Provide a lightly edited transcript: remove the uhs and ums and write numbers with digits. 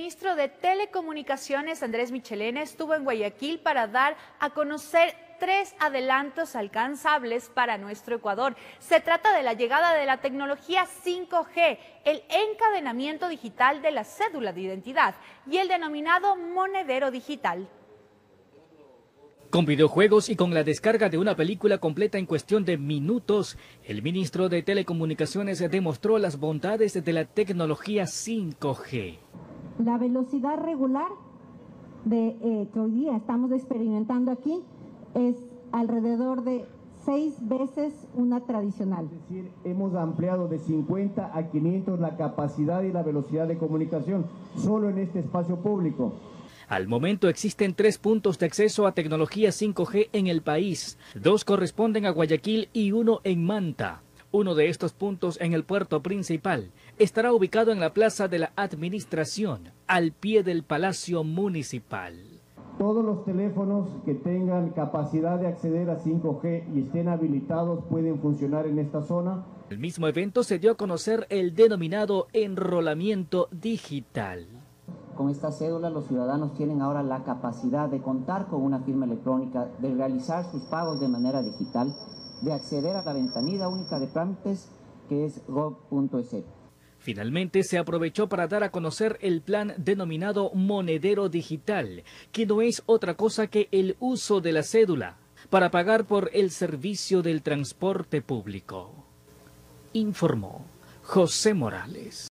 ministro de Telecomunicaciones, Andrés Michelena, estuvo en Guayaquil para dar a conocer 3 adelantos alcanzables para nuestro Ecuador. Se trata de la llegada de la tecnología 5G, el encadenamiento digital de la cédula de identidad y el denominado monedero digital. Con videojuegos y con la descarga de una película completa en cuestión de minutos, el ministro de Telecomunicaciones demostró las bondades de la tecnología 5G. La velocidad regular que hoy día estamos experimentando aquí es alrededor de 6 veces una tradicional. Es decir, hemos ampliado de 50 a 500 la capacidad y la velocidad de comunicación solo en este espacio público. Al momento existen 3 puntos de acceso a tecnología 5G en el país. 2 corresponden a Guayaquil y 1 en Manta. Uno de estos puntos, en el puerto principal, estará ubicado en la Plaza de la Administración, al pie del Palacio Municipal. Todos los teléfonos que tengan capacidad de acceder a 5G y estén habilitados pueden funcionar en esta zona. En el mismo evento se dio a conocer el denominado enrolamiento digital. Con esta cédula los ciudadanos tienen ahora la capacidad de contar con una firma electrónica, de realizar sus pagos de manera digital, de acceder a la ventanilla única de trámites que es gov.es. Finalmente se aprovechó para dar a conocer el plan denominado monedero digital, que no es otra cosa que el uso de la cédula para pagar por el servicio del transporte público. Informó José Morales.